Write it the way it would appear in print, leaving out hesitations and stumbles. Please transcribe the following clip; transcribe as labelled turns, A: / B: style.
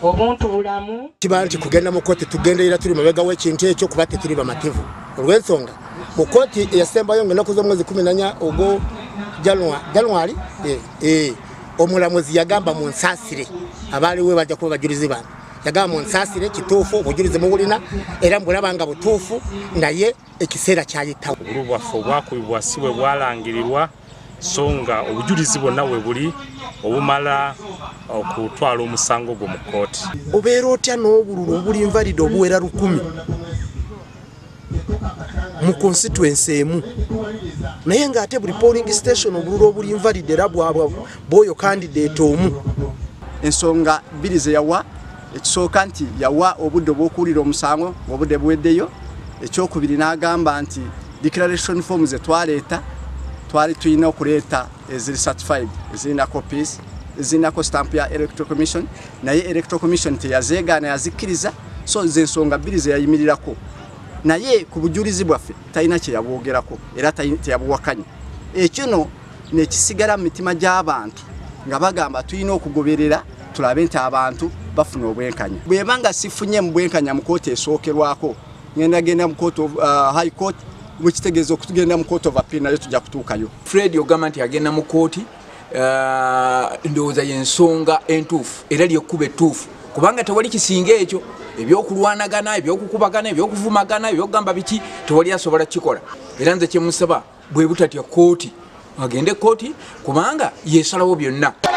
A: Omuntu bulamu
B: kiba nti kugenda mu kkooti tugenderera tuli mabega w'ekintu ekyo kuba tetuli bamativu olw'ensonga mu kkooti eyasembayo ng'ennaku z'omwezi 14 ogwo January omulamuzi yagamba mu nsaasire abaaliwe bajja kuba bajulizi bano yagamba mu nsaasire kituufu obujulizi mubulina era mbulaba nga butuufu naye ekiseera kyayitawo
C: obululu bwaffe obwakubibwa si bwe bwalangirirwa so nga obujulizi bwonna we buli obumala okutwala omusango gwo mu kkooti.
D: Obeera otya n'obululu obuli invalid obuwera 10 mu constituency emu naye ng'ate buli polling station obululu obuli invalid era bw'oyo candidate omu.
E: Ensonga bbiri ze yawa ekisooka nti yawa obudde obw'okuwulira omusango obudde buweddeyo. Ekyokubiri n'agamba nti declaration forms ze twaleeta twali tulina okuleeta eziri certified ezirina copies ezirinako stamp ya electoral commission naye electoral commission teyazeegaana yazikkiriza so ze ensonga bbiri ze yayimirirako naye ku bujulizi bwaffe talina kye yabwogerako era teyabuwakanya. Ekino nekisigala mu mitima gy'abantu nga bagamba tulina okugoberera tulabe nti abantu bafuna obwenkanya. Bweba nga sifunye mu bwenkanya mu kkooti esookerwako ngenda mu court of high court wekitegeeza okutugenda mu court of appeal nayo tujja kutuukayo.
F: Fred ogamba nti agenda mu kkooti ndowooza y'ensonga entuufu era ly'ekkuba ettuufu kubanga tewali kisinga ekyo ebyokulwanagana ebyokukubagana ebyokuvumagana ebyokugamba biki tewali asobola kikola era nze kyemusaba bwe butatya kkooti agende kkooti kubanga yeesalawo byonna.